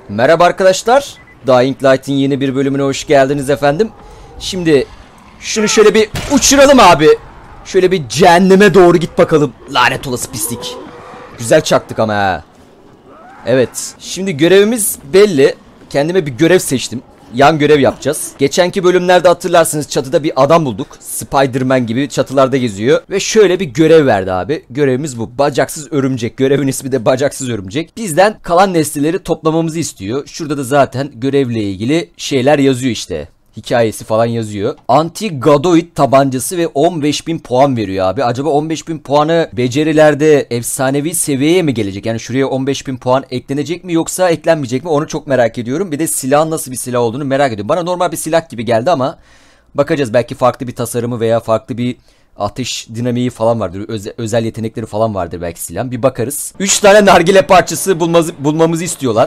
Merhaba arkadaşlar. Dying Light'in yeni bir bölümüne hoş geldiniz efendim. Şimdi şunu şöyle bir uçuralım abi. Şöyle bir cehenneme doğru git bakalım. Lanet olası pislik. Güzel çaktık ama ha. Evet. Şimdi görevimiz belli. Kendime bir görev seçtim. Yan görev yapacağız. Geçenki bölümlerde hatırlarsınız çatıda bir adam bulduk. Spider-Man gibi çatılarda geziyor. Ve şöyle bir görev verdi abi. Görevimiz bu. Bacaksız örümcek. Görevin ismi de bacaksız örümcek. Bizden kalan nesneleri toplamamızı istiyor. Şurada da zaten görevle ilgili şeyler yazıyor işte. Hikayesi falan yazıyor. Anti-Gadoid tabancası ve 15.000 puan veriyor abi. Acaba 15.000 puanı becerilerde efsanevi seviyeye mi gelecek? Yani şuraya 15.000 puan eklenecek mi yoksa eklenmeyecek mi? Onu çok merak ediyorum. Bir de silahın nasıl bir silah olduğunu merak ediyorum. Bana normal bir silah gibi geldi ama bakacağız. Belki farklı bir tasarımı veya farklı bir ateş dinamiği falan vardır. Özel yetenekleri falan vardır belki silahın. Bir bakarız. 3 tane nargile parçası bulmamızı istiyorlar.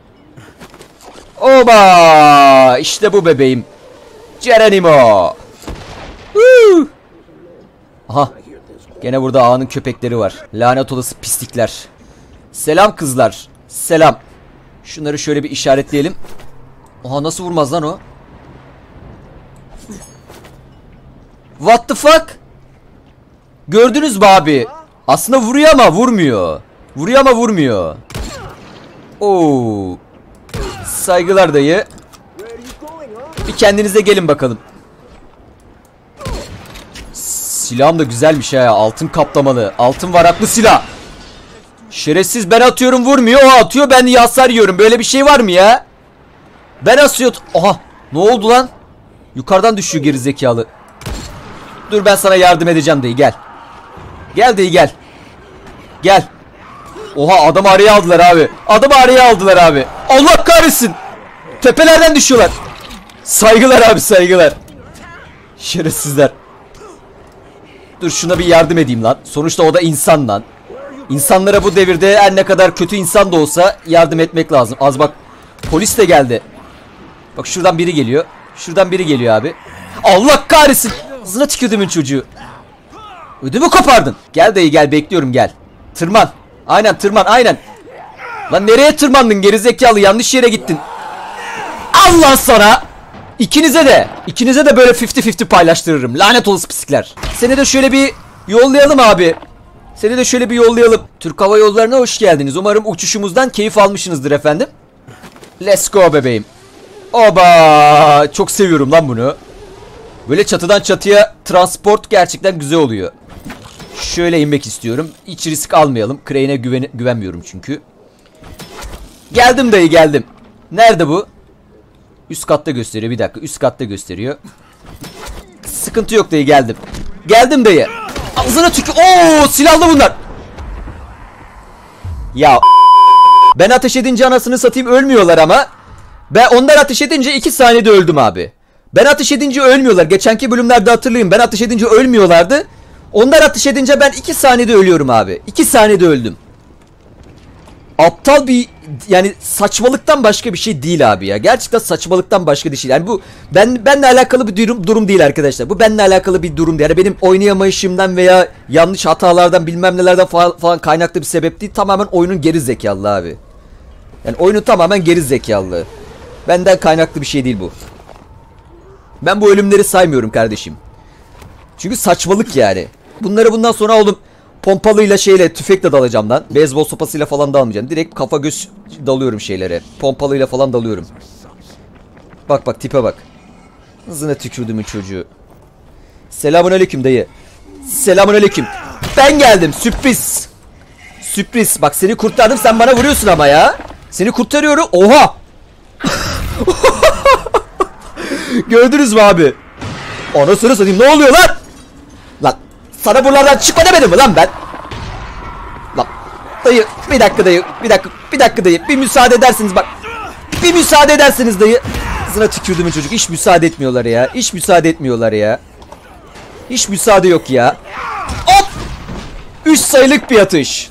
Oba! İşte bu bebeğim. Geronimo. Aha. Gene burada ağanın köpekleri var. Lanet olası pislikler. Selam kızlar. Selam. Şunları şöyle bir işaretleyelim. Oha, nasıl vurmaz lan o? What the fuck? Gördünüz mü abi? Aslında vuruyor ama vurmuyor. Vuruyor ama vurmuyor. Oo. Saygılar dayı. Bir kendinize gelin bakalım. Silahım da güzelmiş ha. Altın kaplamalı. Altın varaklı silah. Şerefsiz, ben atıyorum vurmuyor. O atıyor, ben hasar yiyorum. Böyle bir şey var mı ya? Ben asıyorum. Oha. Ne oldu lan? Yukarıdan düşüyor gerizekalı. Dur, ben sana yardım edeceğim dayı, gel. Gel dayı, gel. Gel. Oha, adamı araya aldılar abi. Adamı araya aldılar abi. Allah kahretsin. Tepelerden düşüyorlar. Saygılar abi, saygılar. Şerefsizler. Dur, şuna bir yardım edeyim lan. Sonuçta o da insan lan. İnsanlara bu devirde her ne kadar kötü insan da olsa yardım etmek lazım. Az bak, polis de geldi. Bak, şuradan biri geliyor. Şuradan biri geliyor abi. Allah kahretsin. Ağzına tükürdümün çocuğu. Ödümü kopardın. Gel dayı, gel, bekliyorum, gel. Tırman. Aynen, tırman, aynen. Lan nereye tırmandın gerizekalı, yanlış yere gittin. Allah sana. İkinize de böyle 50-50 paylaştırırım. Lanet olası pislikler. Seni de şöyle bir yollayalım abi. Seni de şöyle bir yollayalım. Türk Hava Yolları'na hoş geldiniz. Umarım uçuşumuzdan keyif almışsınızdır efendim. Let's go bebeğim. Oba! Çok seviyorum lan bunu. Böyle çatıdan çatıya transport gerçekten güzel oluyor. Şöyle inmek istiyorum. Hiç risk almayalım. Crane'e güvenmiyorum çünkü. Geldim dayı, geldim. Nerede bu? Üst katta gösteriyor, bir dakika, üst katta gösteriyor. Sıkıntı yok dayı, geldim. Geldim dayı. Ağzına tükür. Oo, silahlı bunlar. Ya ben ateş edince anasını satayım ölmüyorlar ama. Ben onlar ateş edince 2 saniyede öldüm abi. Ben ateş edince ölmüyorlar. Geçenki bölümlerde hatırlayın, ben ateş edince ölmüyorlardı. Onlar ateş edince ben 2 saniyede ölüyorum abi. 2 saniyede öldüm. Aptal bir, yani saçmalıktan başka bir şey değil abi ya. Gerçekten saçmalıktan başka bir şey. Yani bu benle alakalı bir durum değil arkadaşlar. Bu benle alakalı bir durum değil. Yani benim oynayamayışımdan veya yanlış hatalardan bilmem nelerden falan kaynaklı bir sebep değil. Tamamen oyunun geri zekalı abi. Yani oyunun tamamen geri zekalı. Benden kaynaklı bir şey değil bu. Ben bu ölümleri saymıyorum kardeşim. Çünkü saçmalık yani. Bunları bundan sonra oğlum pompalıyla şeyle, tüfekle dalacağım lan. Beyzbol sopasıyla falan dalmayacağım. Direkt kafa göz dalıyorum şeylere. Pompalıyla falan dalıyorum. Bak bak, tipe bak. Hızına tükürdümün çocuğu. Selamünaleyküm dayı. Selamünaleyküm. Ben geldim, sürpriz. Sürpriz. Bak, seni kurtardım, sen bana vuruyorsun ama ya. Seni kurtarıyorum. Oha. Gördünüz mü abi? Anasını satayım, ne oluyor lan? Lan sana buralardan çıkma demedim mi lan ben? Lan dayı, bir dakika dayı, bir dakika dayı, bir müsaade edersiniz bak. Bir müsaade edersiniz dayı. Kızına tükürdüm çocuk, hiç müsaade etmiyorlar ya. Hiç müsaade etmiyorlar ya. Hiç müsaade yok ya. Hop! 3 sayılık bir atış.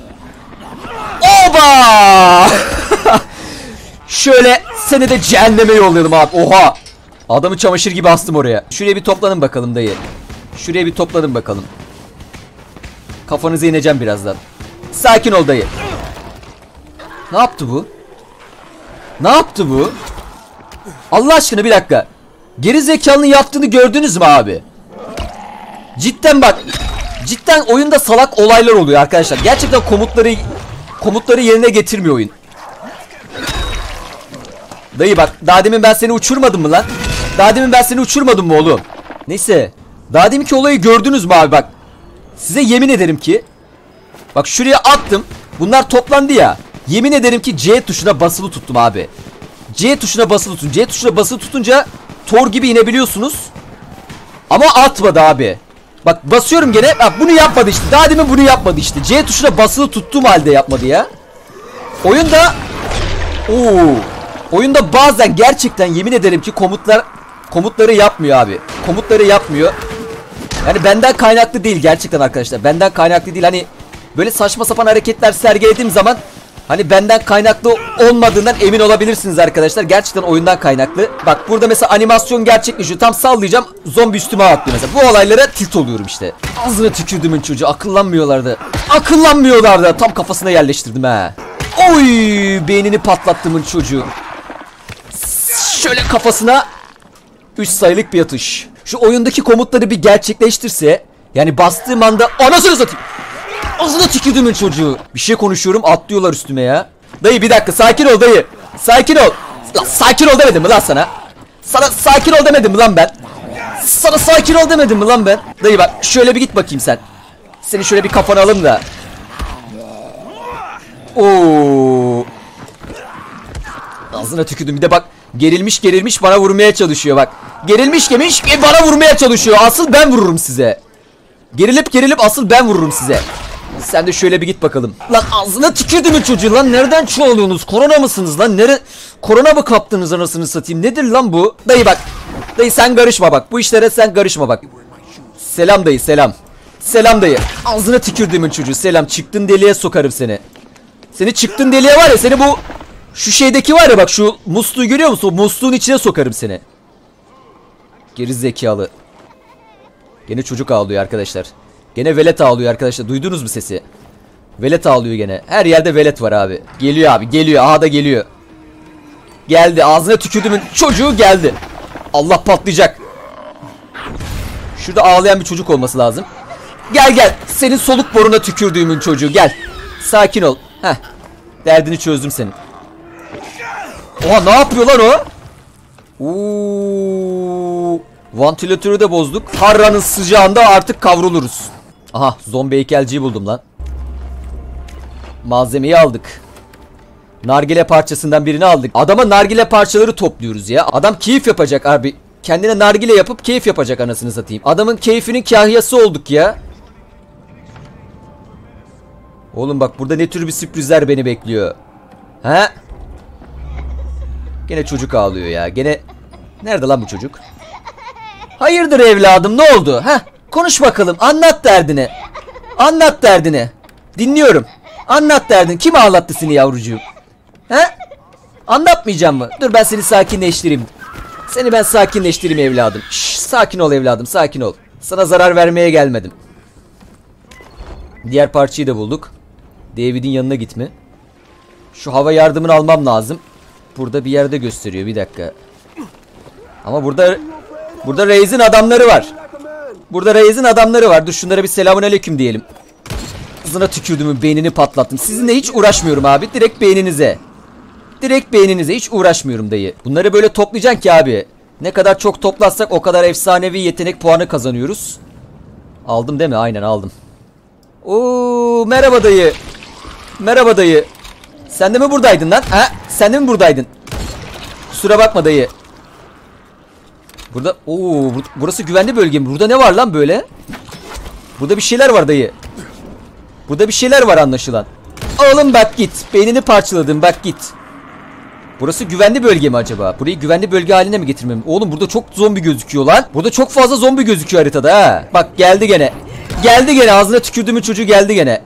Oba! Şöyle seni de cehenneme yollayalım abi. Oha! Adamı çamaşır gibi astım oraya. Şuraya bir toplanın bakalım dayı. Şuraya bir toplanın bakalım. Kafanıza ineceğim birazdan. Sakin ol dayı. Ne yaptı bu? Ne yaptı bu? Allah aşkına bir dakika. Geri zekalının yaptığını gördünüz mü abi? Cidden bak. Cidden oyunda salak olaylar oluyor arkadaşlar. Gerçekten komutları yerine getirmiyor oyun. Dayı bak, daha demin ben seni uçurmadım mı lan? Daha demin ben seni uçurmadım mı oğlum? Neyse. Daha deminki olayı gördünüz mü abi bak. Size yemin ederim ki. Bak şuraya attım. Bunlar toplandı ya. Yemin ederim ki C tuşuna basılı tuttum abi. C tuşuna basılı tutun. C tuşuna basılı tutunca Thor gibi inebiliyorsunuz. Ama atmadı abi. Bak basıyorum gene. Bak bunu yapmadı işte. Daha demin bunu yapmadı işte. C tuşuna basılı tuttuğum halde yapmadı ya. Oyunda oyunda bazen gerçekten yemin ederim ki komutları yapmıyor abi. Komutları yapmıyor. Yani benden kaynaklı değil gerçekten arkadaşlar. Benden kaynaklı değil. Hani böyle saçma sapan hareketler sergilediğim zaman hani benden kaynaklı olmadığından emin olabilirsiniz arkadaşlar. Gerçekten oyundan kaynaklı. Bak burada mesela animasyon gerçekleşiyor. Tam sallayacağım. Zombi üstüme atlıyor mesela. Bu olaylara tilt oluyorum işte. Ağzına tükürdümün çocuğu. Akıllanmıyorlardı. Akıllanmıyorlardı. Tam kafasına yerleştirdim ha. Oy, beynini patlattımın çocuğu. Şöyle kafasına 3 sayılık bir atış. Şu oyundaki komutları bir gerçekleştirse, yani bastığım anda anasını satayım. Ağzına tükürdümün çocuğu. Bir şey konuşuyorum, atlıyorlar üstüme ya. Dayı bir dakika, sakin ol dayı. Sakin ol. Lan sakin ol demedim mi lan sana? Sana sakin ol demedim mi lan ben? Sana sakin ol demedim mi lan ben? Dayı bak şöyle bir git bakayım sen. Seni şöyle bir kafana alayım da. Oo. Ağzına tükürdüm. Bir de bak gerilmiş bana vurmaya çalışıyor bak. Gerilmiş bana vurmaya çalışıyor. Asıl ben vururum size. Gerilip asıl ben vururum size. Sen de şöyle bir git bakalım. Lan ağzına tükürdümün çocuğu lan. Nereden çoğalıyorsunuz? Korona mısınız lan? Korona mı kaptınız anasını satayım? Nedir lan bu? Dayı bak. Dayı sen karışma bak. Bu işlere sen karışma bak. Selam dayı selam. Selam dayı. Ağzına tükürdümün çocuğu. Selam. Çıktın deliğe sokarım seni. Seni çıktın deliğe var ya, seni bu şu şeydeki var ya bak, şu musluğu görüyor musun? O musluğun içine sokarım seni. Geri zekalı. Gene çocuk ağlıyor arkadaşlar. Gene velet ağlıyor arkadaşlar. Duydunuz mu sesi? Velet ağlıyor gene. Her yerde velet var abi. Geliyor abi geliyor. Aha da geliyor. Geldi. Ağzına tükürdümün çocuğu geldi. Allah patlayacak. Şurada ağlayan bir çocuk olması lazım. Gel. Senin soluk boruna tükürdüğümün çocuğu gel. Sakin ol. Heh. Derdini çözdüm senin. Oha ne yapıyor lan o? Vantilatörü de bozduk. Harranın sıcağında artık kavruluruz. Aha zombi heykelciyi buldum lan. Malzemeyi aldık. Nargile parçasından birini aldık. Adama nargile parçaları topluyoruz ya. Adam keyif yapacak abi. Kendine nargile yapıp keyif yapacak anasını satayım. Adamın keyfinin kahyası olduk ya. Oğlum bak burada ne tür bir sürprizler beni bekliyor. He? Gene çocuk ağlıyor ya. Gene nerede lan bu çocuk? Hayırdır evladım, ne oldu? Heh, konuş bakalım. Anlat derdini. Anlat derdini. Dinliyorum. Anlat derdini. Kim ağlattı seni yavrucuğum? He? Anlatmayacağım mı? Dur ben seni sakinleştireyim. Seni ben sakinleştireyim evladım. Şşş, sakin ol evladım, sakin ol. Sana zarar vermeye gelmedim. Diğer parçayı da bulduk. David'in yanına gitme. Şu hava yardımını almam lazım. Burada bir yerde gösteriyor, bir dakika. Ama burada Reis'in adamları var. Burada Reis'in adamları var. Dur şunlara bir selamünaleyküm diyelim. Kızına tükürdüğümün beynini patlattım. Sizinle hiç uğraşmıyorum abi. Direkt beyninize. Direkt beyninize hiç uğraşmıyorum dayı. Bunları böyle toplayacaksın ki abi. Ne kadar çok toplarsak o kadar efsanevi yetenek puanı kazanıyoruz. Aldım değil mi? Aynen aldım. Oo, merhaba dayı. Merhaba dayı. Sen de mi buradaydın lan? Ha? Sen de mi buradaydın? Kusura bakma dayı. Burada burası güvenli bölge mi? Burada ne var lan böyle? Burada bir şeyler var dayı. Burada bir şeyler var anlaşılan. Oğlum bak git. Beynini parçaladım bak git. Burası güvenli bölge mi acaba? Burayı güvenli bölge haline mi getirmem? Oğlum burada çok zombi gözüküyor lan. Burada çok fazla zombi gözüküyor haritada ha. Bak geldi gene. Geldi gene. Ağzına tükürdüğümün çocuğu geldi gene.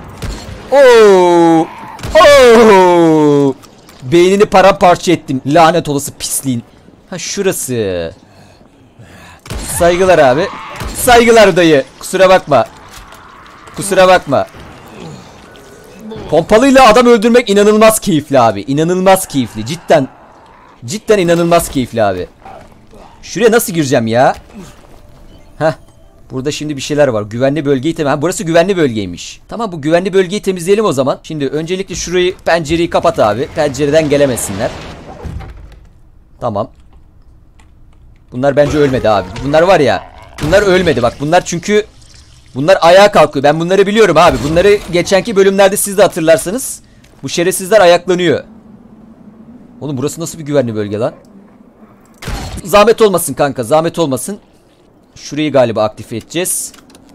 Oo. Oo. Beynini paramparça ettim. Lanet olası pisliğin. Ha şurası. Saygılar abi. Saygılar dayı. Kusura bakma. Kusura bakma. Pompalıyla adam öldürmek inanılmaz keyifli abi. İnanılmaz keyifli. Cidden inanılmaz keyifli abi. Şuraya nasıl gireceğim ya? Heh. Burada şimdi bir şeyler var. Güvenli bölgeyi burası güvenli bölgeymiş. Tamam, bu güvenli bölgeyi temizleyelim o zaman. Şimdi öncelikle şurayı, pencereyi kapat abi. Pencereden gelemesinler. Tamam. Bunlar bence ölmedi abi. Bunlar var ya. Bunlar ölmedi bak. Bunlar ayağa kalkıyor. Ben bunları biliyorum abi. Bunları geçenki bölümlerde siz de hatırlarsanız. Bu şerefsizler ayaklanıyor. Oğlum burası nasıl bir güvenli bölge lan? Zahmet olmasın kanka. Zahmet olmasın. Şurayı galiba aktif edeceğiz.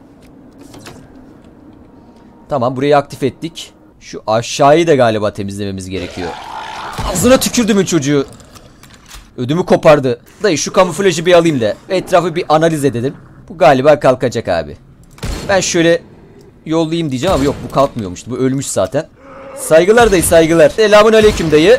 Tamam, burayı aktif ettik. Şu aşağıyı da galiba temizlememiz gerekiyor. Ağzına tükürdümün çocuğu. Ödümü kopardı. Dayı şu kamuflajı bir alayım da etrafı bir analiz edelim. Bu galiba kalkacak abi. Ben şöyle yollayayım diyeceğim ama yok, bu kalkmıyormuş. Bu ölmüş zaten. Saygılar dayı, saygılar. Selamun aleyküm dayı.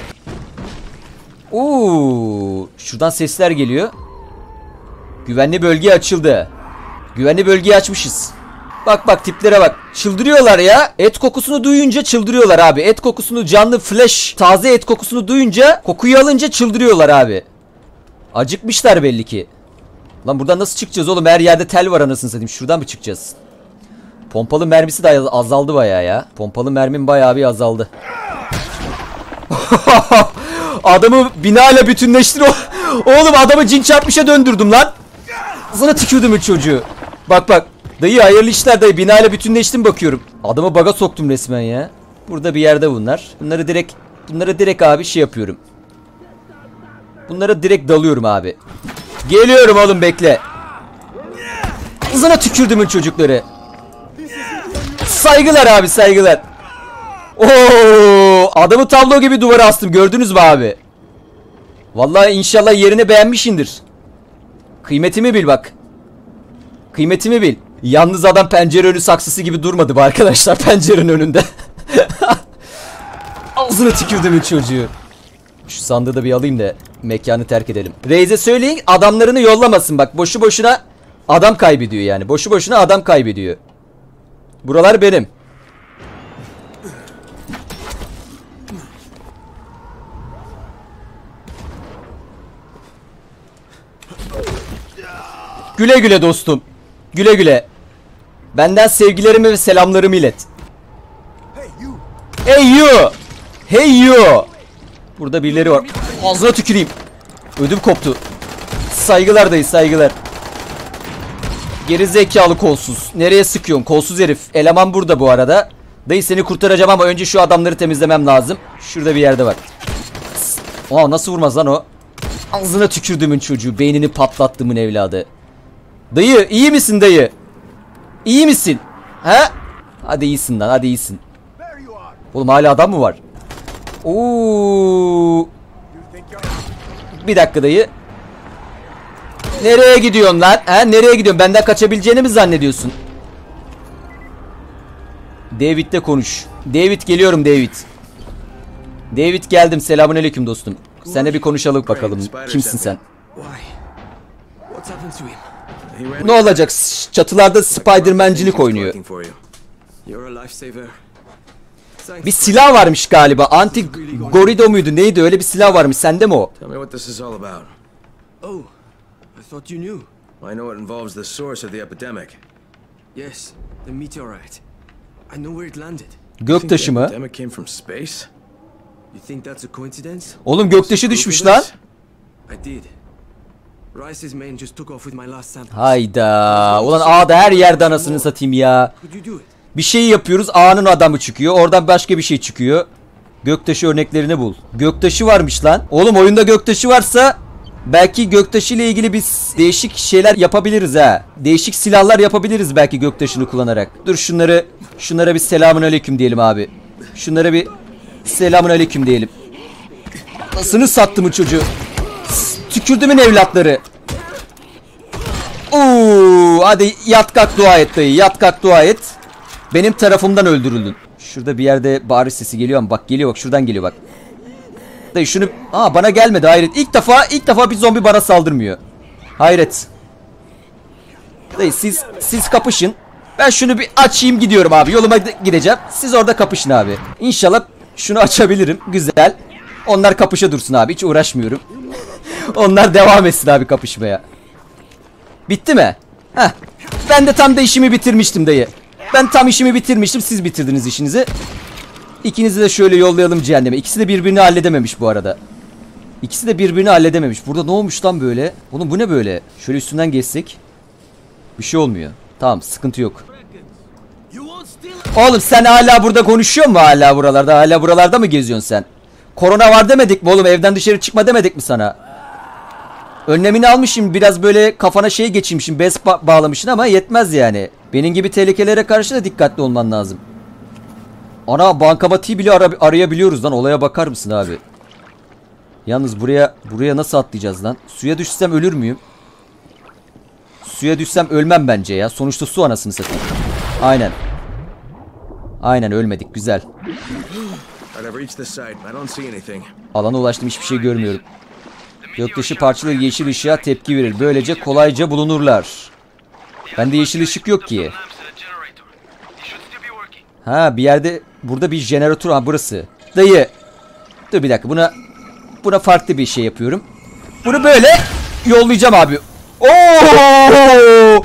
Şuradan sesler geliyor. Güvenli bölge açıldı. Güvenli bölgeyi açmışız. Bak tiplere bak. Çıldırıyorlar ya. Et kokusunu duyunca çıldırıyorlar abi. Et kokusunu, canlı fresh taze et kokusunu duyunca, kokuyu alınca çıldırıyorlar abi. Acıkmışlar belli ki. Lan buradan nasıl çıkacağız oğlum? Her yerde tel var anasını satayım. Şuradan mı çıkacağız? Pompalı mermisi de azaldı bayağı ya. Pompalı mermim bayağı bir azaldı. Adamı binayla bütünleştir. Oğlum adamı cin çarpmışa döndürdüm lan. Sana tükürdüm çocuğu. Bak. Dayı hayırlı işler dayı. Binayla bütünleştim bakıyorum. Adamı baga soktum resmen ya. Burada bir yerde bunlar. Bunları direkt abi şey yapıyorum. Bunlara direkt dalıyorum abi. Geliyorum oğlum, bekle. Sana tükürdümün çocukları. Saygılar abi, saygılar. Adamı tablo gibi duvara astım, gördünüz mü abi? Vallahi inşallah yerini beğenmişindir. Kıymetimi bil bak. Kıymetimi bil. Yalnız adam pencere önü saksısı gibi durmadı bu arkadaşlar pencerenin önünde. Ağzını tükürdümün çocuğu. Şu sandığı da bir alayım da mekanı terk edelim. Reis'e söyleyin adamlarını yollamasın bak, boşu boşuna adam kaybediyor yani. Boşu boşuna adam kaybediyor. Buralar benim. Güle güle dostum. Güle güle. Benden sevgilerimi ve selamlarımı ilet. Hey you. Hey you. Burada birileri var. Ağzına tüküreyim. Ödüm koptu. Saygılar dayı, saygılar. Geri zekalı kolsuz. Nereye sıkıyorsun kolsuz herif? Eleman burada bu arada. Dayı seni kurtaracağım ama önce şu adamları temizlemem lazım. Şurada bir yerde var. Nasıl vurmaz lan o? Ağzına tükürdümün çocuğu. Beynini patlattımın evladı. Dayı iyi misin dayı? İyi misin? He? Hadi iyisin lan, hadi iyisin. Oğlum hala adam mı var? Bir dakika dayı. Nereye gidiyorsun lan? He? Nereye gidiyorsun? Benden kaçabileceğini mi zannediyorsun? David'le konuş. David, geliyorum David. David geldim. Selamünaleyküm dostum. Seninle bir konuşalım bakalım. Kimsin sen? Ne olacak? Çatılarda Spider-Man'cilik oynuyor. Bir silah varmış galiba. Anti-Gorido muydu? Neydi? Öyle bir silah varmış. Sende mi o? I thought you knew. I know it involves the source of the epidemic. Yes, the meteorite. I know where it landed. Göktaşı mı? Epidemic came from space? You think that's a coincidence? Oğlum göktaşı düşmüş lan. I did. Rice's men just took off with my last sample. Hayda. Ulan A'da her yerde anasını satayım ya. Could you do it? Bir şey yapıyoruz, A'nın adamı çıkıyor. Oradan başka bir şey çıkıyor. Göktaşı örneklerini bul. Göktaşı varmış lan. Oğlum oyunda göktaşı varsa belki göktaşı ile ilgili biz değişik şeyler yapabiliriz ha. Değişik silahlar yapabiliriz belki göktaşını kullanarak. Dur şunlara bir selamünaleyküm diyelim abi. Şunlara bir selamünaleyküm diyelim. Nasıl sattı mı çocuğu? Tükürdümün evlatları. Hadi yat kalk dua et dayı. Yat kalk dua et. Benim tarafımdan öldürüldün. Şurada bir yerde bağırış sesi geliyor ama bak geliyor, bak şuradan geliyor bak. Dayı şunu... bana gelmedi, hayret. İlk defa bir zombi bana saldırmıyor. Hayret. Dayı siz kapışın. Ben şunu bir açayım, gidiyorum abi. Yoluma gideceğim. Siz orada kapışın abi. İnşallah şunu açabilirim. Güzel. Onlar kapışa dursun abi. Hiç uğraşmıyorum. Onlar devam etsin abi kapışmaya. Bitti mi? Heh. Ben de tam da işimi bitirmiştim dayı. Ben tam işimi bitirmiştim. Siz bitirdiniz işinizi. İkinizi de şöyle yollayalım cehenneme. İkisi de birbirini halledememiş bu arada. İkisi de birbirini halledememiş. Burada ne olmuş lan böyle? Oğlum bu ne böyle? Şöyle üstünden geçsek. Bir şey olmuyor. Tamam, sıkıntı yok. Oğlum sen hala burada konuşuyor mu hala buralarda? Hala buralarda mı geziyorsun sen? Korona var demedik mi oğlum? Evden dışarı çıkma demedik mi sana? Önlemini almışım. Biraz böyle kafana şey geçirmişim. Bez bağlamışsın ama yetmez yani. Benim gibi tehlikelere karşı da dikkatli olman lazım. Ana, bankamatiği bile arayabiliyoruz lan. Olaya bakar mısın abi? Yalnız buraya nasıl atlayacağız lan? Suya düşsem ölür müyüm? Suya düşsem ölmem bence ya. Sonuçta su, anasını satayım. Aynen. Aynen, ölmedik. Güzel. Alana ulaştım, hiçbir şey görmüyorum. Göktaşı parçaları yeşil ışığa tepki verir. Böylece kolayca bulunurlar. Bende yeşil ışık yok ki. Ha, bir yerde burada bir jeneratör. Ha, burası. Dayı. Dur bir dakika, buna farklı bir şey yapıyorum. Bunu böyle yollayacağım abi. Oo!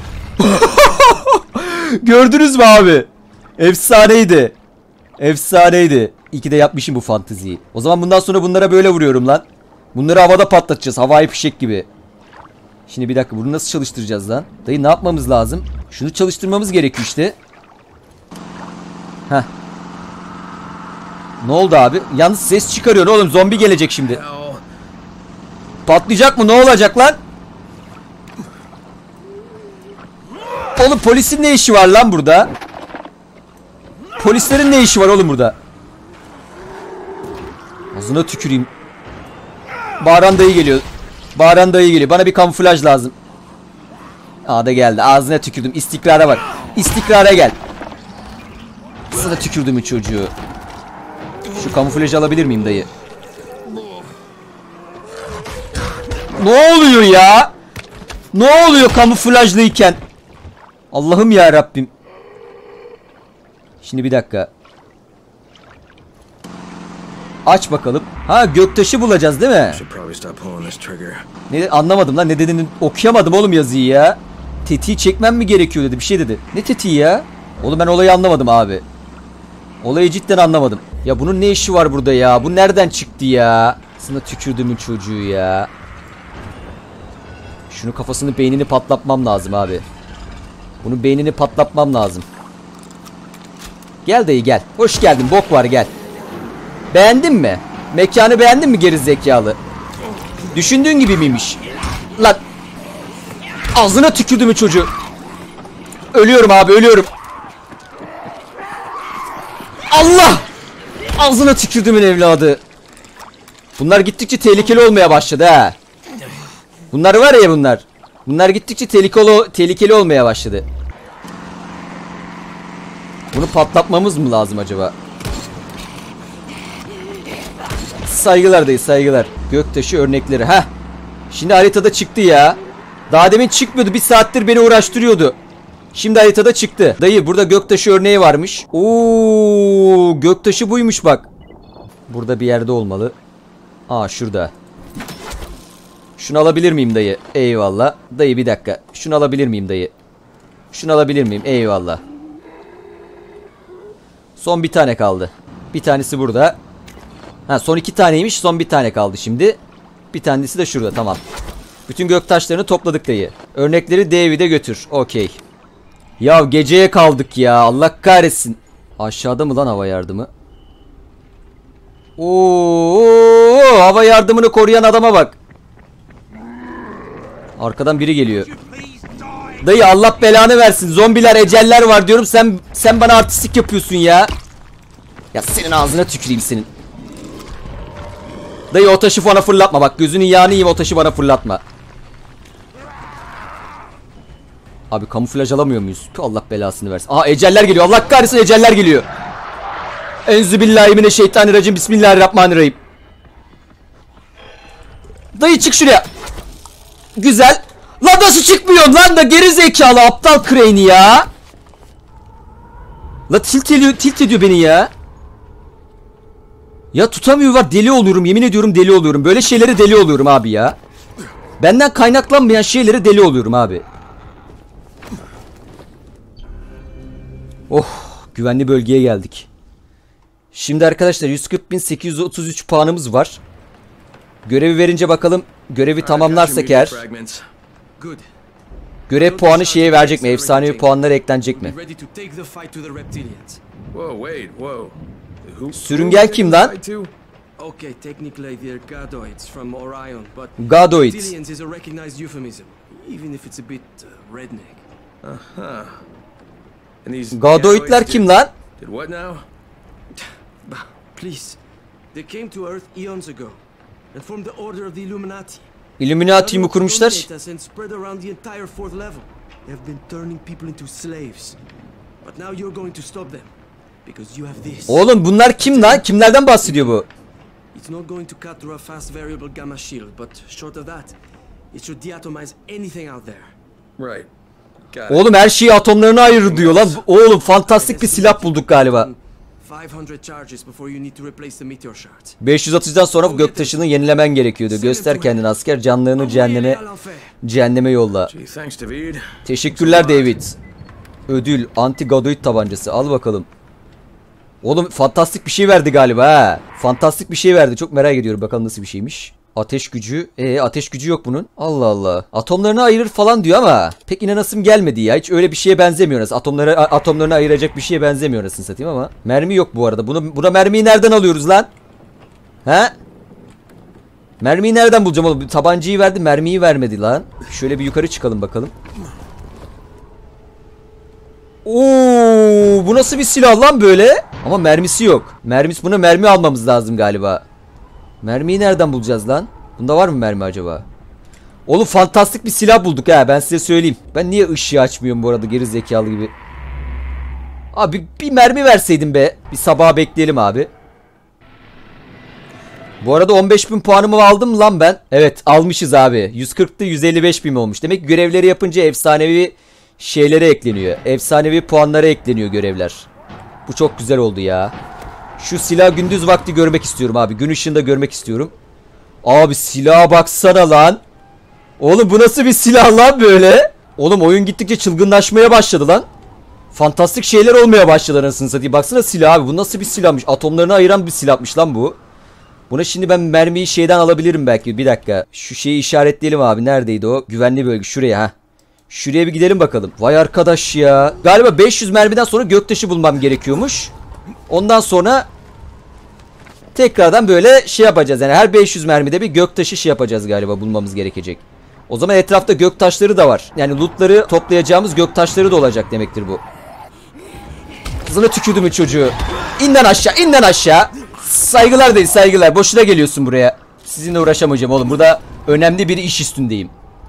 Gördünüz mü abi? Efsaneydi. Efsaneydi. İyi ki de yapmışım bu fanteziyi. O zaman bundan sonra bunlara böyle vuruyorum lan. Bunları havada patlatacağız. Havai fişek gibi. Şimdi bir dakika, bunu nasıl çalıştıracağız lan? Dayı ne yapmamız lazım? Şunu çalıştırmamız gerekiyor işte. Heh. Ne oldu abi? Yalnız ses çıkarıyor oğlum. Zombi gelecek şimdi. Patlayacak mı? Ne olacak lan? Oğlum polisin ne işi var lan burada? Polislerin ne işi var oğlum burada? Ağzına tüküreyim. Bağıran dayı geliyor. Bağıran dayı geliyor. Bana bir kamuflaj lazım. Aa da geldi. Ağzına tükürdüm. İstikrara bak. İstikrara gel. Sana tükürdüm çocuğu. Şu kamuflajı alabilir miyim dayı? Ne oluyor ya? Ne oluyor kamuflajlıyken? Allah'ım ya Rabbim. Şimdi bir dakika. Aç bakalım. Ha, göktaşı bulacağız değil mi? Ne anlamadım lan, ne dediğini okuyamadım oğlum yazıyı ya. Tetiği çekmem mi gerekiyor dedi, bir şey dedi. Ne tetiği ya? Oğlum ben olayı anlamadım abi. Olayı cidden anlamadım. Ya bunun ne işi var burada ya? Bu nereden çıktı ya? Sana tükürdüğümün çocuğu ya. Şunu kafasını, beynini patlatmam lazım abi. Bunun beynini patlatmam lazım. Gel dayı gel. Hoş geldin, bok var, gel. Beğendin mi? Mekanı beğendin mi gerizekalı? Düşündüğün gibi miymiş? Lan. Ağzına tükürdüğümün çocuğu. Ölüyorum abi, ölüyorum. Allah! Ağzına tükürdüğümün evladı. Bunlar gittikçe tehlikeli olmaya başladı ha. Bunlar var ya, bunlar. Bunlar gittikçe tehlikeli olmaya başladı. Bunu patlatmamız mı lazım acaba? Saygılar dayı, saygılar. Göktaşı örnekleri. Heh. Şimdi haritada çıktı ya. Daha demin çıkmıyordu. Bir saattir beni uğraştırıyordu. Şimdi haritada çıktı. Dayı burada göktaşı örneği varmış. Oo, göktaşı buymuş bak. Burada bir yerde olmalı. Aa, şurada. Şunu alabilir miyim dayı? Eyvallah. Dayı bir dakika. Şunu alabilir miyim dayı? Şunu alabilir miyim? Eyvallah. Son bir tane kaldı. Bir tanesi burada. Ha, son 2 taneymiş. Son bir tane kaldı şimdi. Bir tanesi de şurada, tamam. Bütün göktaşlarını topladık dayı. Örnekleri David'e götür. Okey. Ya geceye kaldık ya. Allah kahretsin. Aşağıda mı lan hava yardımı? Oo, hava yardımını koruyan adama bak. Arkadan biri geliyor. Dayı Allah belanı versin. Zombiler, eceller var diyorum. Sen bana artistik yapıyorsun ya. Ya senin ağzına tüküreyim senin. Dayı o taşı bana fırlatma bak. Gözünün yağını yiyeyim, o taşı bana fırlatma. Abi kamuflaj alamıyor muyuz? Allah belasını versin. Aha, eceller geliyor. Allah kahretsin, eceller geliyor. Enzübillahimineşşeytanirracim. Bismillahirrahmanirrahim. Dayı çık şuraya. Güzel. Lan nasıl çıkmıyorsun lan da geri zekalı aptal Crane ya. La tilt ediyor beni ya. Ya tutamıyor var, deli oluyorum, yemin ediyorum deli oluyorum. Böyle şeylere deli oluyorum abi ya. Benden kaynaklanmayan şeylere deli oluyorum abi. Oh, güvenli bölgeye geldik. Şimdi arkadaşlar 140.833 puanımız var. Görevi verince bakalım, görevi tamamlarsak eğer Good. görev puanı şeye verecek mi? Efsanevi puanlara eklenecek mi? Be ready to take the fight to the reptilians. Whoa, wait, whoa. Sürüngen kim lan? Okay, technically they're Gadoids from Orion, but Gadoids. reptilians is a recognized euphemism, even if it's a bit redneck. And these Gadoidler kim lan? Did what now? Please, they came to Earth eons ago and formed the Order of the Illuminati. Illuminati'yi mi kurmuşlar? And spread around the entire fourth level. They have been turning people into slaves. But now you're going to stop them because you have this. Oğlum bunlar kim lan? Kimlerden bahsediyor bu? It's not going to cut through a fast variable gamma shield, but short of that, it should deatomize anything out there. Right. Got it. Oğlum her şeyi atomlarına ayırır diyor lan. Oğlum fantastik bir silah bulduk galiba. 500 charges before you need to replace the meteor shards. 530'dan sonra göktaşını yenilemen gerekiyordu. Göster kendini asker, canlarını cehenneme yolla. Gee, thanks, David. Teşekkürler David. Ödül anti gadoid tabancası, al bakalım. Oğlum fantastik bir şey verdi galiba ha. Fantastik bir şey verdi. Çok merak ediyorum bakalım nasıl bir şeymiş. Ateş gücü. Ateş gücü yok bunun. Allah Allah. Atomlarını ayırır falan diyor ama pek inanasım gelmedi ya. Hiç öyle bir şeye benzemiyor. Atomlarını ayıracak bir şeye benzemiyor anasını satayım ama. Mermi yok bu arada. Buna mermiyi nereden alıyoruz lan? He? Mermiyi nereden bulacağım oğlum? Tabancayı verdi, mermiyi vermedi lan. Şöyle bir yukarı çıkalım bakalım. Oo, bu nasıl bir silah lan böyle? Ama mermisi yok. Buna mermi almamız lazım galiba. Mermiyi nereden bulacağız lan? Bunda var mı mermi acaba? Oğlum fantastik bir silah bulduk ha, ben size söyleyeyim. Ben niye ışığı açmıyorum bu arada geri zekalı gibi. Abi bir mermi verseydin be. Bir sabaha bekleyelim abi. Bu arada 15.000 puanımı aldım lan ben. Evet almışız abi. 140'tı 155.000 olmuş. Demek ki görevleri yapınca efsanevi şeylere ekleniyor. Efsanevi puanlara ekleniyor görevler. Bu çok güzel oldu ya. Şu silah gündüz vakti görmek istiyorum abi. Gün ışığında görmek istiyorum. Abi silaha baksana lan. Oğlum bu nasıl bir silah lan böyle? Oğlum oyun gittikçe çılgınlaşmaya başladı lan. Fantastik şeyler olmaya başladı anasını satayım. Baksana silah abi. Bu nasıl bir silahmış? Atomlarını ayıran bir silahmış lan bu. Buna şimdi ben mermiyi şeyden alabilirim belki. Bir dakika. Şu şeyi işaretleyelim abi. Neredeydi o? Güvenli bölge. Şuraya ha. Şuraya bir gidelim bakalım. Vay arkadaş ya. Galiba 500 mermiden sonra göktaşı bulmam gerekiyormuş. Ondan sonra tekrardan böyle şey yapacağız. Yani her 500 mermide bir göktaşı şey yapacağız galiba, bulmamız gerekecek. O zaman etrafta göktaşları da var. Yani lootları toplayacağımız göktaşları da olacak demektir bu. Kızına tükürdüm çocuğu. İn lan aşağı, in lan aşağı. Saygılar değil, saygılar. Boşuna geliyorsun buraya. Sizinle uğraşamayacağım oğlum. Burada önemli bir iş üstündeyim.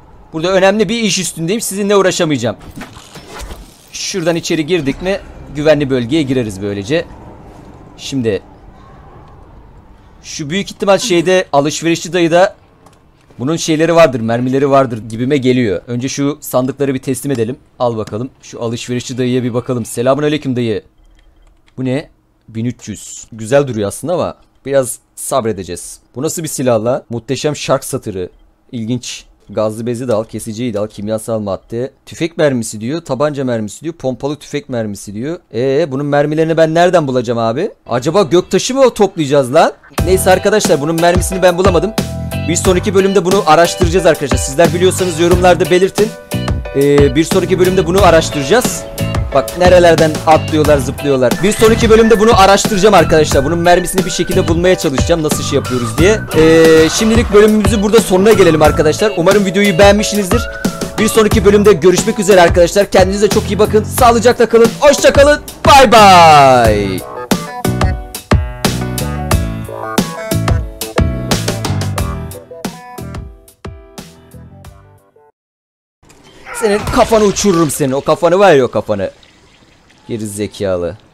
Sizinle uğraşamayacağım. Şuradan içeri girdik mi güvenli bölgeye gireriz böylece. Şimdi şu büyük ihtimal şeyde, alışverişçi dayıda bunun şeyleri vardır, mermileri vardır gibime geliyor. Önce şu sandıkları bir teslim edelim. Al bakalım. Şu alışverişçi dayıya bir bakalım. Selamünaleyküm dayı. Bu ne? 1300. Güzel duruyor aslında ama biraz sabredeceğiz. Bu nasıl bir silah la? Muhteşem şark satırı. İlginç. Gazlı bezi de al, kesiciyi de al, kimyasal madde. Tüfek mermisi diyor, tabanca mermisi diyor, pompalı tüfek mermisi diyor. Bunun mermilerini ben nereden bulacağım abi? Acaba göktaşı mı toplayacağız lan? Neyse arkadaşlar, bunun mermisini ben bulamadım. Bir sonraki bölümde bunu araştıracağız arkadaşlar. Sizler biliyorsanız yorumlarda belirtin. Bir sonraki bölümde bunu araştıracağız. Bak nerelerden atlıyorlar, zıplıyorlar. Bir sonraki bölümde bunu araştıracağım arkadaşlar. Bunun mermisini bir şekilde bulmaya çalışacağım. Nasıl şey yapıyoruz diye. Şimdilik bölümümüzü burada sonuna gelelim arkadaşlar. Umarım videoyu beğenmişsinizdir. Bir sonraki bölümde görüşmek üzere arkadaşlar. Kendinize çok iyi bakın. Sağlıcakla kalın. Hoşça kalın. Bay bay. Senin kafanı uçururum senin. O kafanı var ya, o kafanı. Geri zekalı.